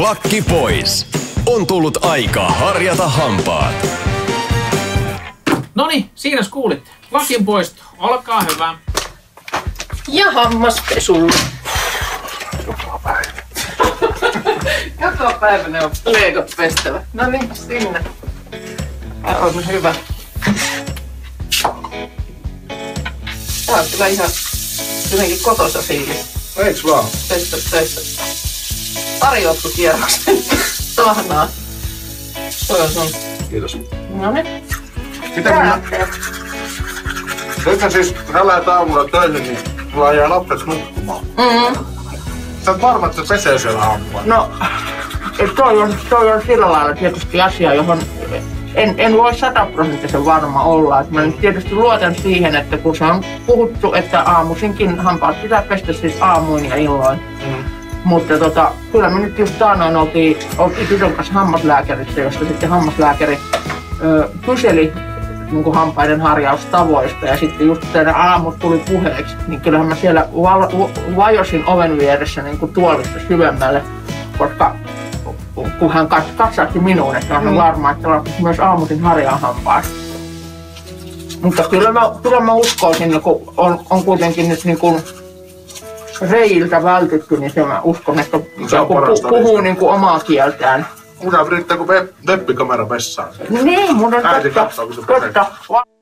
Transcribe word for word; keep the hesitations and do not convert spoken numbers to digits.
Lakki pois. On tullut aika harjata hampaat. Noniin, siinäs kuulitte. Lakin poisto. Olkaa hyvä. Ja hammaspesu. Joka päivä. Joka päivä ne on leikot pestävä. No niin, sinne. Tää on hyvä. Tää on kyllä ihan jotenkin kotoisa fiilis. Eiks vaan? Töistä, töistä. Tarjoatko kierroksen? Sahnaa. Toi on sun. Kiitos. Noniin. Mitä minä? Nythän siis sä lähet aamulla töihin, niin mulla jää lapset nukkumaan. Mm. Sä oot varma, että se pesee siellä aamulla. No, toi on, toi on sillä lailla tietysti asia, johon en, en voi sataprosenttisen varma olla. Et mä nyt tietysti luotan siihen, että kun se on puhuttu, että aamuisinkin hampaat pitää pestä siis aamuin ja illoin. Mm. Mutta tota, kyllä me nyt just taanoin oltiin, oltiin tytön kanssa hammaslääkärissä, josta sitten hammaslääkäri ö, kyseli niin kuin hampaiden harjaustavoista ja sitten just tänä aamut tuli puheeksi, niin kyllähän mä siellä val, vajosin oven vieressä niin kuin tuolista syvemmälle, koska kun hän katsahti minuun, että on mm. varma, että lapset myös aamuisin harjaa hampaat. Mutta kyllä mä, kyllä mä uskoisin, kun on, on kuitenkin nyt niin kuin reiltä vältytty, niin se mä uskon, että joku pu, puhuu niin kuin omaa kieltään. Mulla riittää kuin web, webbikamera vessaan. Niin, mun on Äiti totta, katsoo, kun se pesee. totta.